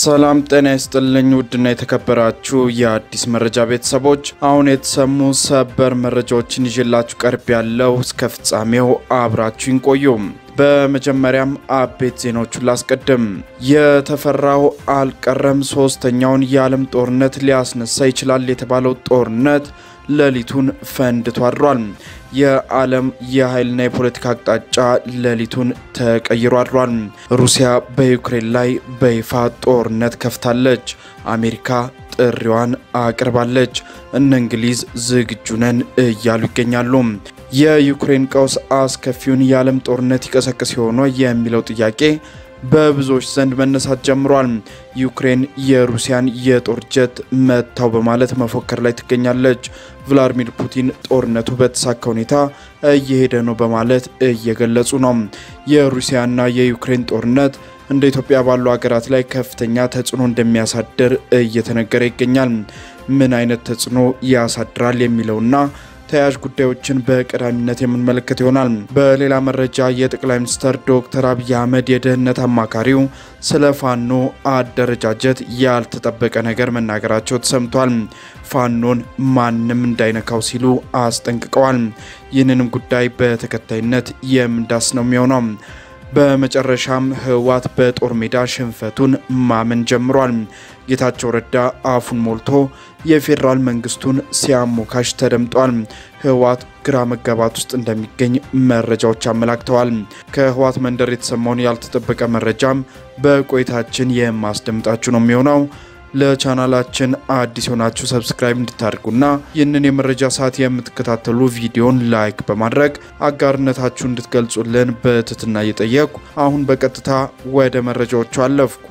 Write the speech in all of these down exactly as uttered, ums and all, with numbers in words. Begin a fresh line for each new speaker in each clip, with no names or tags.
ሰላም ጤና ይስጥልኝ ውድና የተከበራችሁ የአዲስ መረጃ ቤተሰቦች አሁን የተሰሙ ሰበር መረጃዎችን ይዤላችሁ ቀርብ ያለው እስከ ፍጻሜው አብራችሁን ቆዩ። በመጀመሪያም አቤት ዜናዎችን ላስቀድም። የተፈራው አልቀረም ሶስተኛውን የዓለም ጦርነት ሊያስነሳ ይችላል የተባለው ጦርነት ለሊቱን ፈንድቶ አድሯል። የዓለም የኃይልና የፖለቲካ አቅጣጫ ለሊቱን ተቀይሮ አድሯል። ሩሲያ በዩክሬን ላይ በይፋ ጦርነት ከፍታለች። አሜሪካ ጥሪዋን አቅርባለች። እነ እንግሊዝ ዝግጁ ነን እያሉ ይገኛሉ። የዩክሬን ቀውስ አስከፊውን የዓለም ጦርነት ይቀሰቅስ ይሆን የሚለው ጥያቄ በብዙዎች ዘንድ መነሳት ጀምሯል። ዩክሬን የሩሲያን የጦር ጀት መታው በማለት መፎከር ላይ ትገኛለች። ቭላድሚር ፑቲን ጦርነቱ በተሳካ ሁኔታ እየሄደ ነው በማለት እየገለጹ ነው። የሩሲያና የዩክሬን ጦርነት እንደ ኢትዮጵያ ባሉ ሀገራት ላይ ከፍተኛ ተጽዕኖ እንደሚያሳድር እየተነገረ ይገኛል። ምን አይነት ተጽዕኖ ያሳድራል የሚለውና ተያያዥ ጉዳዮችን በቀዳሚነት የምንመለከት ይሆናል። በሌላ መረጃ የጠቅላይ ሚኒስትር ዶክተር አብይ አህመድ የደህንነት አማካሪው ስለ ፋኖ አደረጃጀት ያልተጠበቀ ነገር መናገራቸው ተሰምቷል። ፋኖን ማንንም እንዳይነካው ሲሉ አስጠንቅቀዋል። ይህንንም ጉዳይ በተከታይነት የምንዳስ ነው የሚሆነው። በመጨረሻም ህወሓት በጦር ሜዳ ሽንፈቱን ማመን ጀምሯል። ጌታቸው ረዳ አፉን ሞልቶ የፌደራል መንግስቱን ሲያሞካሽ ተደምጧል። ህወሓት ግራ መጋባት ውስጥ እንደሚገኝ መረጃዎች አመላክተዋል። ከህወሓት መንደር የተሰማውን ያልተጠበቀ መረጃም በቆይታችን የማስደምጣችሁ ነው የሚሆነው። ለቻናላችን አዲስ ሆናችሁ ሰብስክራይብ እንድታደርጉና ይህንን የመረጃ ሰዓት የምትከታተሉ ቪዲዮን ላይክ በማድረግ አጋርነታችሁን እንድትገልጹልን በትህትና እየጠየቅኩ አሁን በቀጥታ ወደ መረጃዎቹ አለፍኩ።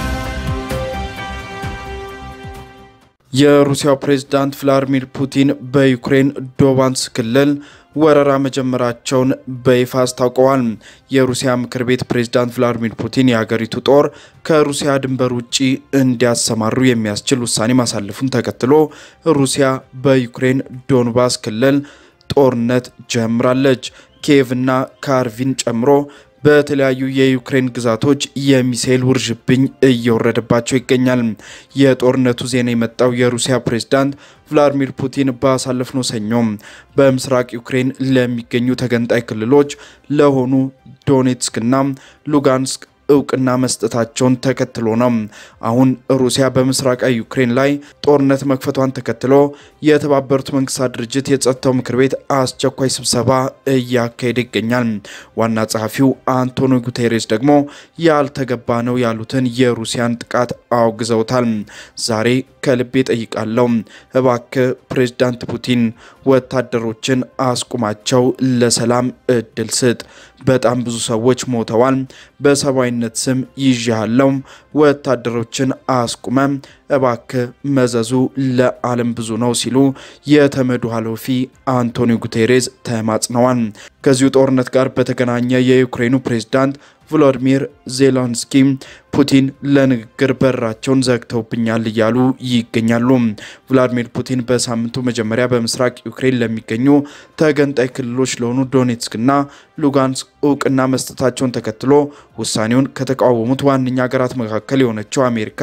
የሩሲያው ፕሬዝዳንት ቭላድሚር ፑቲን በዩክሬን ዶንባስ ክልል ወረራ መጀመራቸውን በይፋ አስታውቀዋል። የሩሲያ ምክር ቤት ፕሬዝዳንት ቭላድሚር ፑቲን የሀገሪቱ ጦር ከሩሲያ ድንበር ውጪ እንዲያሰማሩ የሚያስችል ውሳኔ ማሳለፉን ተከትሎ ሩሲያ በዩክሬን ዶንባስ ክልል ጦርነት ጀምራለች። ኪየቭና ካርቪን ጨምሮ በተለያዩ የዩክሬን ግዛቶች የሚሳኤል ውርጅብኝ እየወረደባቸው ይገኛል። የጦርነቱ ዜና የመጣው የሩሲያ ፕሬዝዳንት ቭላድሚር ፑቲን ባሳለፍነው ሰኞ በምስራቅ ዩክሬን ለሚገኙ ተገንጣይ ክልሎች ለሆኑ ዶኔትስክና ሉጋንስክ እውቅና መስጠታቸውን ተከትሎ ነው። አሁን ሩሲያ በምስራቃዊ ዩክሬን ላይ ጦርነት መክፈቷን ተከትሎ የተባበሩት መንግስታት ድርጅት የጸጥታው ምክር ቤት አስቸኳይ ስብሰባ እያካሄደ ይገኛል። ዋና ጸሐፊው አንቶኒዮ ጉቴሬስ ደግሞ ያልተገባ ነው ያሉትን የሩሲያን ጥቃት አውግዘውታል። ዛሬ ከልቤ ጠይቃለሁ፣ እባክህ ፕሬዝዳንት ፑቲን ወታደሮችን አስቁማቸው፣ ለሰላም እድል ስጥ። በጣም ብዙ ሰዎች ሞተዋል። በሰብአዊነት ስም ይዣለው፣ ወታደሮችን አስቁመ እባክህ፣ መዘዙ ለዓለም ብዙ ነው ሲሉ የተመዱ ኃላፊ አንቶኒዮ ጉቴሬስ ተማጽነዋል። ከዚሁ ጦርነት ጋር በተገናኘ የዩክሬኑ ፕሬዝዳንት ቮሎዲሚር ዜሌንስኪ ፑቲን ለንግግር በራቸውን ዘግተውብኛል እያሉ ይገኛሉ። ቭላድሚር ፑቲን በሳምንቱ መጀመሪያ በምስራቅ ዩክሬን ለሚገኙ ተገንጣይ ክልሎች ለሆኑ ዶኔትስክና ሉጋንስክ እውቅና መስጠታቸውን ተከትሎ ውሳኔውን ከተቃወሙት ዋነኛ ሀገራት መካከል የሆነችው አሜሪካ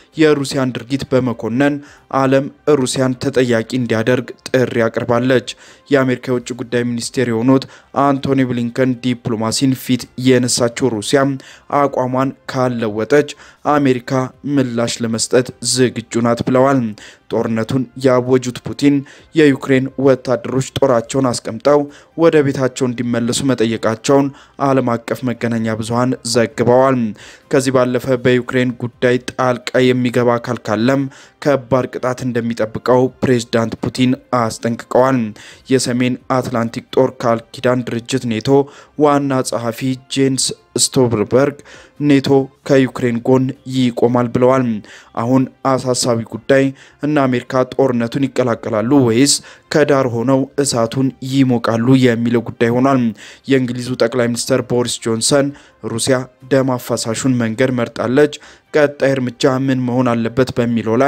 የሩሲያን ድርጊት በመኮነን ዓለም ሩሲያን ተጠያቂ እንዲያደርግ ጥሪ አቅርባለች። የአሜሪካ የውጭ ጉዳይ ሚኒስቴር የሆኑት አንቶኒ ብሊንከን ዲፕሎማሲን ፊት የነሳችው ሩሲያ አቋሟን ካለወጠች አሜሪካ ምላሽ ለመስጠት ዝግጁ ናት ብለዋል። ጦርነቱን ያወጁት ፑቲን የዩክሬን ወታደሮች ጦራቸውን አስቀምጠው ወደ ቤታቸው እንዲመለሱ መጠየቃቸውን ዓለም አቀፍ መገናኛ ብዙሃን ዘግበዋል። ከዚህ ባለፈ በዩክሬን ጉዳይ ጣልቃ የሚገባ አካል ካለም ከባድ ቅጣት እንደሚጠብቀው ፕሬዝዳንት ፑቲን አስጠንቅቀዋል። የሰሜን አትላንቲክ ጦር ቃል ኪዳን ድርጅት ኔቶ ዋና ጸሐፊ ጄንስ ስቶልተንበርግ ኔቶ ከዩክሬን ጎን ይቆማል ብለዋል። አሁን አሳሳቢ ጉዳይ እና አሜሪካ ጦርነቱን ይቀላቀላሉ ወይስ ከዳር ሆነው እሳቱን ይሞቃሉ የሚለው ጉዳይ ሆኗል። የእንግሊዙ ጠቅላይ ሚኒስትር ቦሪስ ጆንሰን ሩሲያ ደም አፋሳሹን መንገድ መርጣለች፣ ቀጣይ እርምጃ ምን መሆን አለበት በሚለው ላይ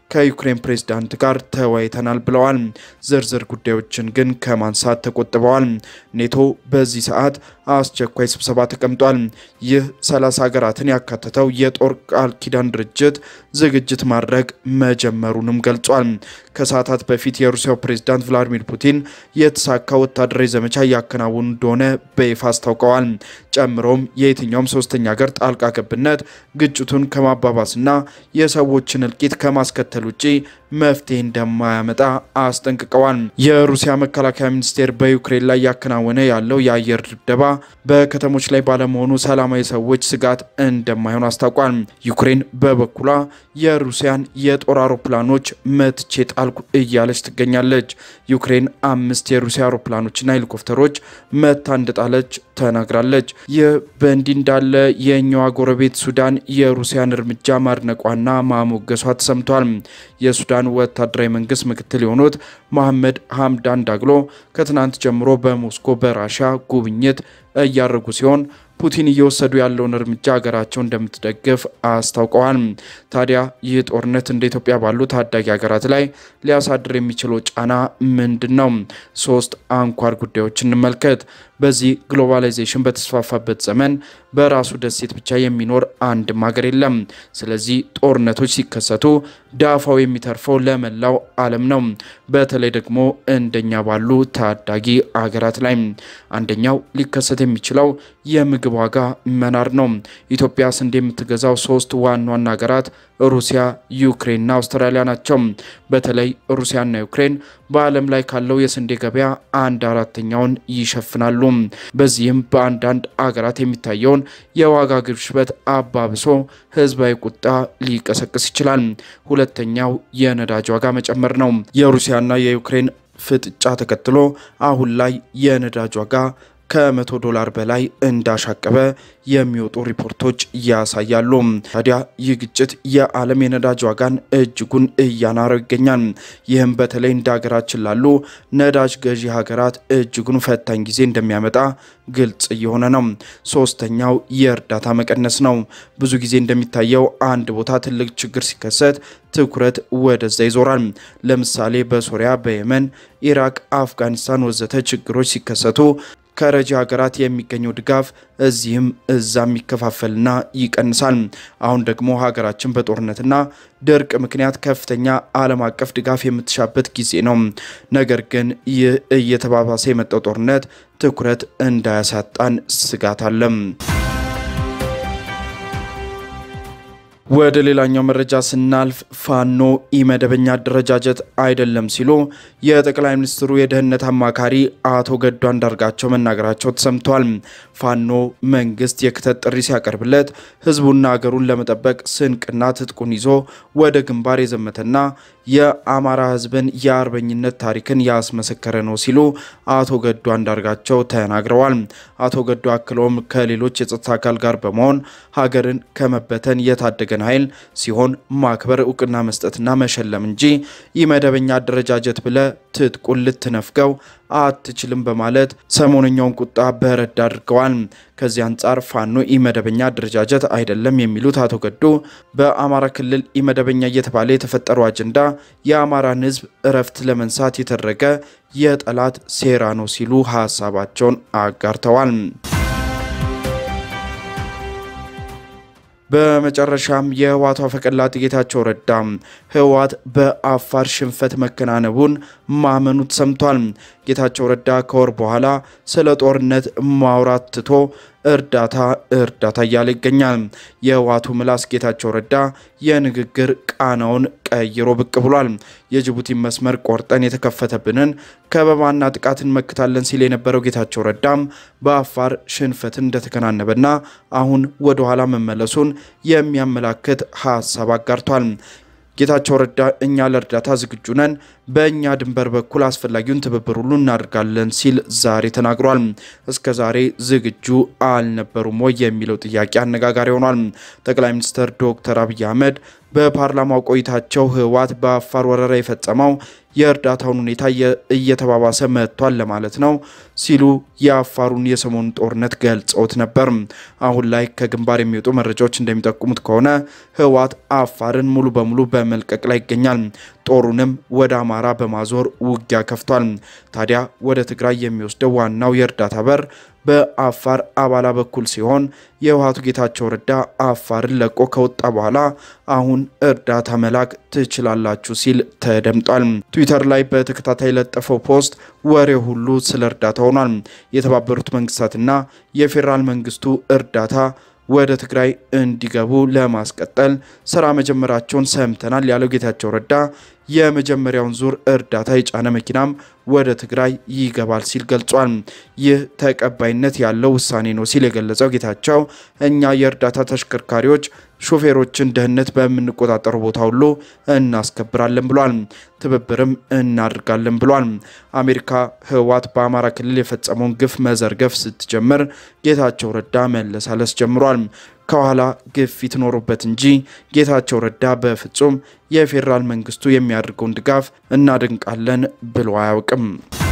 ከዩክሬን ፕሬዝዳንት ጋር ተወያይተናል ብለዋል። ዝርዝር ጉዳዮችን ግን ከማንሳት ተቆጥበዋል። ኔቶ በዚህ ሰዓት አስቸኳይ ስብሰባ ተቀምጧል። ይህ ሰላሳ ሀገራትን ያካተተው የጦር ቃል ኪዳን ድርጅት ዝግጅት ማድረግ መጀመሩንም ገልጿል። ከሰዓታት በፊት የሩሲያው ፕሬዝዳንት ቭላድሚር ፑቲን የተሳካ ወታደራዊ ዘመቻ ያከናወኑ እንደሆነ በይፋ አስታውቀዋል። ጨምሮም የየትኛውም ሶስተኛ ሀገር ጣልቃ ገብነት ግጭቱን ከማባባስና የሰዎችን እልቂት ከማስከተል ውጪ መፍትሄ እንደማያመጣ አስጠንቅቀዋል። የሩሲያ መከላከያ ሚኒስቴር በዩክሬን ላይ ያከናወነ ያለው የአየር ድብደባ በከተሞች ላይ ባለመሆኑ ሰላማዊ ሰዎች ስጋት እንደማይሆን አስታውቋል። ዩክሬን በበኩሏ የሩሲያን የጦር አውሮፕላኖች መትቼ ጣልኩ እያለች ትገኛለች። ዩክሬን አምስት የሩሲያ አውሮፕላኖችና ሄሊኮፕተሮች መታ እንደጣለች ተናግራለች። ይህ በእንዲህ እንዳለ የኛዋ ጎረቤት ሱዳን የሩሲያን እርምጃ ማድነቋና ማሞገሷ ተሰምቷል። የሱዳን ወታደራዊ መንግስት ምክትል የሆኑት መሐመድ ሐምዳን ዳግሎ ከትናንት ጀምሮ በሞስኮ በራሻ ጉብኝት እያደረጉ ሲሆን ፑቲን እየወሰዱ ያለውን እርምጃ ሀገራቸው እንደምትደግፍ አስታውቀዋል። ታዲያ ይህ ጦርነት እንደ ኢትዮጵያ ባሉ ታዳጊ ሀገራት ላይ ሊያሳድር የሚችለው ጫና ምንድነው? ሶስት አንኳር ጉዳዮችን እንመልከት። በዚህ ግሎባላይዜሽን በተስፋፋበት ዘመን በራሱ ደሴት ብቻ የሚኖር አንድም ሀገር የለም። ስለዚህ ጦርነቶች ሲከሰቱ ዳፋው የሚተርፈው ለመላው ዓለም ነው። በተለይ ደግሞ እንደኛ ባሉ ታዳጊ ሀገራት ላይ አንደኛው ሊከሰት የሚችለው የምግብ ዋጋ መናር ነው። ኢትዮጵያ ስንዴ የምትገዛው ሶስት ዋና ዋና ሀገራት ሩሲያ፣ ዩክሬንና አውስትራሊያ ናቸው። በተለይ ሩሲያና ዩክሬን በዓለም ላይ ካለው የስንዴ ገበያ አንድ አራተኛውን ይሸፍናሉ። በዚህም በአንዳንድ ሀገራት የሚታየውን የዋጋ ግሽበት አባብሶ ህዝባዊ ቁጣ ሊቀሰቅስ ይችላል። ሁለተኛው የነዳጅ ዋጋ መጨመር ነው። የሩሲያና የዩክሬን ፍጥጫ ተከትሎ አሁን ላይ የነዳጅ ዋጋ ከመቶ ዶላር በላይ እንዳሻቀበ የሚወጡ ሪፖርቶች ያሳያሉ። ታዲያ ይህ ግጭት የዓለም የነዳጅ ዋጋን እጅጉን እያናረው ይገኛል። ይህም በተለይ እንደ ሀገራችን ላሉ ነዳጅ ገዢ ሀገራት እጅጉን ፈታኝ ጊዜ እንደሚያመጣ ግልጽ እየሆነ ነው። ሶስተኛው የእርዳታ መቀነስ ነው። ብዙ ጊዜ እንደሚታየው አንድ ቦታ ትልቅ ችግር ሲከሰት ትኩረት ወደዛ ይዞራል። ለምሳሌ በሶሪያ፣ በየመን፣ ኢራቅ፣ አፍጋኒስታን ወዘተ ችግሮች ሲከሰቱ ከረጂ ሀገራት የሚገኘው ድጋፍ እዚህም እዛም ይከፋፈልና ይቀንሳል። አሁን ደግሞ ሀገራችን በጦርነትና ድርቅ ምክንያት ከፍተኛ ዓለም አቀፍ ድጋፍ የምትሻበት ጊዜ ነው። ነገር ግን ይህ እየተባባሰ የመጣው ጦርነት ትኩረት እንዳያሳጣን ስጋት አለ። ወደ ሌላኛው መረጃ ስናልፍ ፋኖ ኢመደበኛ አደረጃጀት አይደለም ሲሉ የጠቅላይ ሚኒስትሩ የደህንነት አማካሪ አቶ ገዱ አንዳርጋቸው መናገራቸው ተሰምቷል። ፋኖ መንግስት የክተት ጥሪ ሲያቀርብለት ህዝቡና ሀገሩን ለመጠበቅ ስንቅና ትጥቁን ይዞ ወደ ግንባር የዘመተና የአማራ ህዝብን የአርበኝነት ታሪክን ያስመሰከረ ነው ሲሉ አቶ ገዱ አንዳርጋቸው ተናግረዋል። አቶ ገዱ አክለውም ከሌሎች የጸጥታ አካል ጋር በመሆን ሀገርን ከመበተን የታደገን ኃይል ሲሆን ማክበር ዕውቅና መስጠትና መሸለም እንጂ ኢመደበኛ አደረጃጀት ብለ ትጥቁን ልትነፍገው አትችልም በማለት ሰሞንኛውን ቁጣ በረድ አድርገዋል። ከዚህ አንፃር ፋኖ ኢመደበኛ አደረጃጀት አይደለም የሚሉት አቶ ገዱ በአማራ ክልል ኢመደበኛ እየተባለ የተፈጠረው አጀንዳ የአማራን ህዝብ እረፍት ለመንሳት የተደረገ የጠላት ሴራ ነው ሲሉ ሐሳባቸውን አጋርተዋል። በመጨረሻም የህወሓቱ አፈቀላጤ ጌታቸው ረዳ ህወሓት በአፋር ሽንፈት መከናነቡን ማመኑ ተሰምቷል። ጌታቸው ረዳ ከወር በኋላ ስለ ጦርነት ማውራት ትቶ እርዳታ እርዳታ እያለ ይገኛል። የህወሓቱ ምላስ ጌታቸው ረዳ የንግግር ቃናውን ቀይሮ ብቅ ብሏል። የጅቡቲ መስመር ቆርጠን የተከፈተብንን ከበባና ጥቃትን መክታለን ሲል የነበረው ጌታቸው ረዳም በአፋር ሽንፈትን እንደተከናነበና አሁን ወደ ኋላ መመለሱን የሚያመላክት ሐሳብ አጋርቷል። ጌታቸው ረዳ እኛ ለእርዳታ ዝግጁ ነን፣ በእኛ ድንበር በኩል አስፈላጊውን ትብብር ሁሉ እናደርጋለን ሲል ዛሬ ተናግሯል። እስከ ዛሬ ዝግጁ አልነበሩም ወይ የሚለው ጥያቄ አነጋጋሪ ሆኗል። ጠቅላይ ሚኒስትር ዶክተር አብይ አህመድ በፓርላማው ቆይታቸው ህወሓት በአፋር ወረራ የፈጸመው የእርዳታውን ሁኔታ እየተባባሰ መጥቷል ለማለት ነው ሲሉ የአፋሩን የሰሞኑን ጦርነት ገልጸውት ነበር። አሁን ላይ ከግንባር የሚወጡ መረጃዎች እንደሚጠቁሙት ከሆነ ህወሓት አፋርን ሙሉ በሙሉ በመልቀቅ ላይ ይገኛል። ጦሩንም ወደ አማራ በማዞር ውጊያ ከፍቷል። ታዲያ ወደ ትግራይ የሚወስደው ዋናው የእርዳታ በር በአፋር አባላ በኩል ሲሆን የህወሓቱ ጌታቸው ረዳ አፋርን ለቆ ከወጣ በኋላ አሁን እርዳታ መላክ ትችላላችሁ ሲል ተደምጧል። ትዊተር ላይ በተከታታይ ለጠፈው ፖስት ወሬ ሁሉ ስለ እርዳታ ሆኗል። የተባበሩት መንግስታትና የፌደራል መንግስቱ እርዳታ ወደ ትግራይ እንዲገቡ ለማስቀጠል ስራ መጀመራቸውን ሰምተናል ያለው ጌታቸው ረዳ የመጀመሪያውን ዙር እርዳታ የጫነ መኪናም ወደ ትግራይ ይገባል ሲል ገልጿል። ይህ ተቀባይነት ያለው ውሳኔ ነው ሲል የገለጸው ጌታቸው እኛ የእርዳታ ተሽከርካሪዎች ሾፌሮችን ደህንነት በመንቆጣጠር ቦታ ሁሉ እናስከብራለን ብሏል። ትብብርም እናድርጋለን ብሏል። አሜሪካ ህወሓት በአማራ ክልል የፈጸመውን ግፍ መዘርገፍ ስትጀምር ጌታቸው ረዳ መለሳለስ ጀምሯል። ከኋላ ግፊት ኖሮበት እንጂ ጌታቸው ረዳ በፍጹም የፌደራል መንግስቱ የሚያደርገውን ድጋፍ እናድንቃለን ብሎ አያውቅም።